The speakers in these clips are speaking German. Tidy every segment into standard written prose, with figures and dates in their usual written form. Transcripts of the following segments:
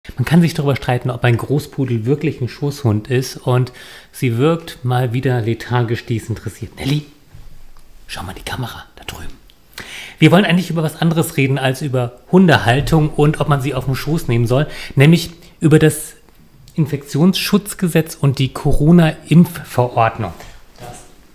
Man kann sich darüber streiten, ob ein Großpudel wirklich ein Schoßhund ist, und sie wirkt mal wieder lethargisch desinteressiert. Nelly, schau mal die Kamera da drüben. Wir wollen eigentlich über was anderes reden als über Hundehaltung und ob man sie auf den Schoß nehmen soll, nämlich über das Infektionsschutzgesetz und die Corona-Impfverordnung. Das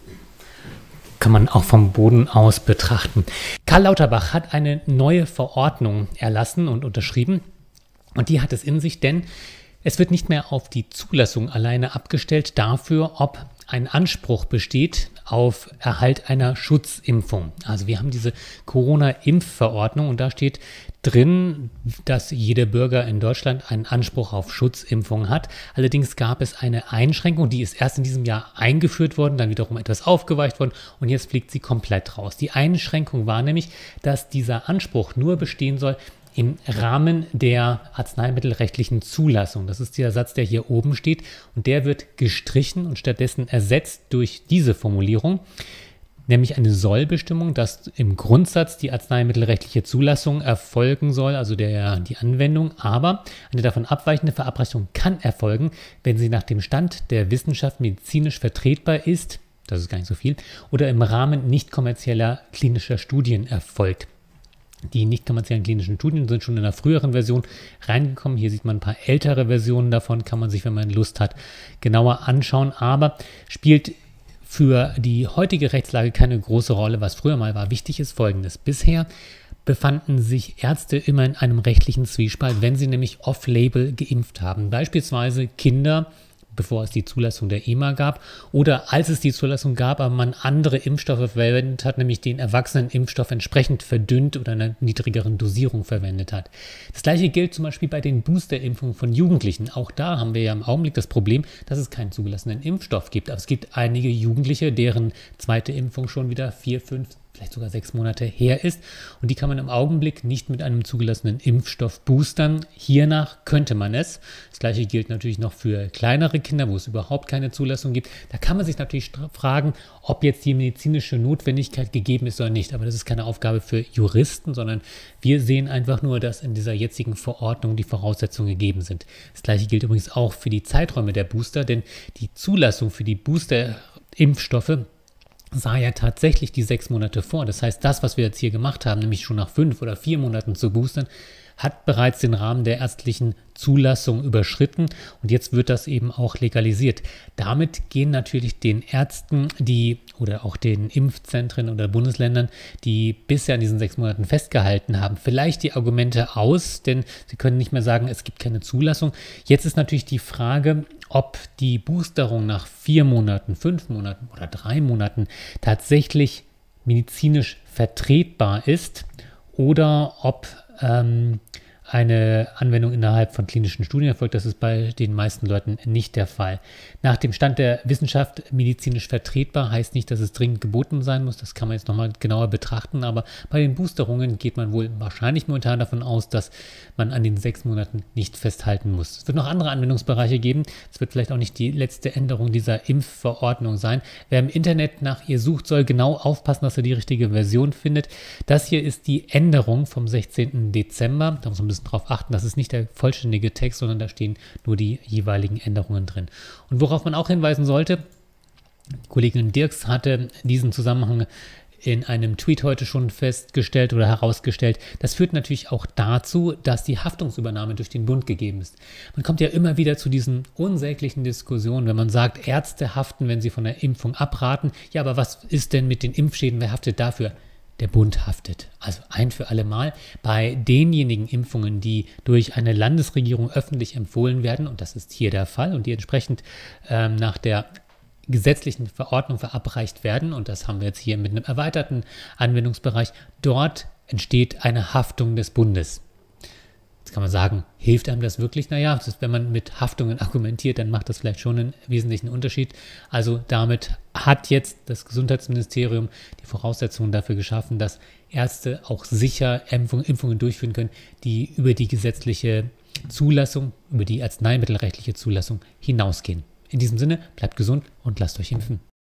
kann man auch vom Boden aus betrachten. Karl Lauterbach hat eine neue Verordnung erlassen und unterschrieben. Und die hat es in sich, denn es wird nicht mehr auf die Zulassung alleine abgestellt dafür, ob ein Anspruch besteht auf Erhalt einer Schutzimpfung. Also wir haben diese Corona-Impfverordnung und da steht drin, dass jeder Bürger in Deutschland einen Anspruch auf Schutzimpfung hat. Allerdings gab es eine Einschränkung, die ist erst in diesem Jahr eingeführt worden, dann wiederum etwas aufgeweicht worden und jetzt fliegt sie komplett raus. Die Einschränkung war nämlich, dass dieser Anspruch nur bestehen soll im Rahmen der arzneimittelrechtlichen Zulassung. Das ist der Satz, der hier oben steht, und der wird gestrichen und stattdessen ersetzt durch diese Formulierung, nämlich eine Sollbestimmung, dass im Grundsatz die arzneimittelrechtliche Zulassung erfolgen soll, also die Anwendung, aber eine davon abweichende Verabreichung kann erfolgen, wenn sie nach dem Stand der Wissenschaft medizinisch vertretbar ist, das ist gar nicht so viel, oder im Rahmen nicht kommerzieller klinischer Studien erfolgt. Die nicht kommerziellen klinischen Studien sind schon in einer früheren Version reingekommen. Hier sieht man ein paar ältere Versionen davon, kann man sich, wenn man Lust hat, genauer anschauen. Aber spielt für die heutige Rechtslage keine große Rolle. Was früher mal war, wichtig ist Folgendes. Bisher befanden sich Ärzte immer in einem rechtlichen Zwiespalt, wenn sie nämlich off-label geimpft haben. Beispielsweise Kinder, bevor es die Zulassung der EMA gab, oder als es die Zulassung gab, aber man andere Impfstoffe verwendet hat, nämlich den Erwachsenenimpfstoff entsprechend verdünnt oder in einer niedrigeren Dosierung verwendet hat. Das gleiche gilt zum Beispiel bei den Boosterimpfungen von Jugendlichen. Auch da haben wir ja im Augenblick das Problem, dass es keinen zugelassenen Impfstoff gibt. Aber es gibt einige Jugendliche, deren zweite Impfung schon wieder 4, 5, vielleicht sogar 6 Monate her ist. Und die kann man im Augenblick nicht mit einem zugelassenen Impfstoff boostern. Hiernach könnte man es. Das gleiche gilt natürlich noch für kleinere Kinder, wo es überhaupt keine Zulassung gibt. Da kann man sich natürlich fragen, ob jetzt die medizinische Notwendigkeit gegeben ist oder nicht. Aber das ist keine Aufgabe für Juristen, sondern wir sehen einfach nur, dass in dieser jetzigen Verordnung die Voraussetzungen gegeben sind. Das gleiche gilt übrigens auch für die Zeiträume der Booster, denn die Zulassung für die Boosterimpfstoffe sah ja tatsächlich die 6 Monate vor. Das heißt, das, was wir jetzt hier gemacht haben, nämlich schon nach 5 oder 4 Monaten zu boostern, hat bereits den Rahmen der ärztlichen Zulassung überschritten und jetzt wird das eben auch legalisiert. Damit gehen natürlich den Ärzten, oder auch den Impfzentren oder Bundesländern, die bisher an diesen 6 Monaten festgehalten haben, vielleicht die Argumente aus, denn sie können nicht mehr sagen, es gibt keine Zulassung. Jetzt ist natürlich die Frage, ob die Boosterung nach 4 Monaten, 5 Monaten oder 3 Monaten tatsächlich medizinisch vertretbar ist oder ob eine Anwendung innerhalb von klinischen Studien erfolgt. Das ist bei den meisten Leuten nicht der Fall. Nach dem Stand der Wissenschaft medizinisch vertretbar heißt nicht, dass es dringend geboten sein muss. Das kann man jetzt nochmal genauer betrachten. Aber bei den Boosterungen geht man wohl wahrscheinlich momentan davon aus, dass man an den 6 Monaten nicht festhalten muss. Es wird noch andere Anwendungsbereiche geben. Es wird vielleicht auch nicht die letzte Änderung dieser Impfverordnung sein. Wer im Internet nach ihr sucht, soll genau aufpassen, dass er die richtige Version findet. Das hier ist die Änderung vom 16. Dezember. Da muss man ein bisschen darauf achten, das ist nicht der vollständige Text, sondern da stehen nur die jeweiligen Änderungen drin. Und worauf man auch hinweisen sollte, die Kollegin Dirks hatte diesen Zusammenhang in einem Tweet heute schon festgestellt oder herausgestellt. Das führt natürlich auch dazu, dass die Haftungsübernahme durch den Bund gegeben ist. Man kommt ja immer wieder zu diesen unsäglichen Diskussionen, wenn man sagt, Ärzte haften, wenn sie von der Impfung abraten. Ja, aber was ist denn mit den Impfschäden? Wer haftet dafür? Der Bund haftet. Also ein für alle Mal bei denjenigen Impfungen, die durch eine Landesregierung öffentlich empfohlen werden, und das ist hier der Fall, und die entsprechend nach der gesetzlichen Verordnung verabreicht werden, und das haben wir jetzt hier mit einem erweiterten Anwendungsbereich, dort entsteht eine Haftung des Bundes. Jetzt kann man sagen, hilft einem das wirklich? Naja, wenn man mit Haftungen argumentiert, dann macht das vielleicht schon einen wesentlichen Unterschied. Also damit hat jetzt das Gesundheitsministerium die Voraussetzungen dafür geschaffen, dass Ärzte auch sicher Impfungen durchführen können, die über die gesetzliche Zulassung, über die arzneimittelrechtliche Zulassung hinausgehen. In diesem Sinne, bleibt gesund und lasst euch impfen.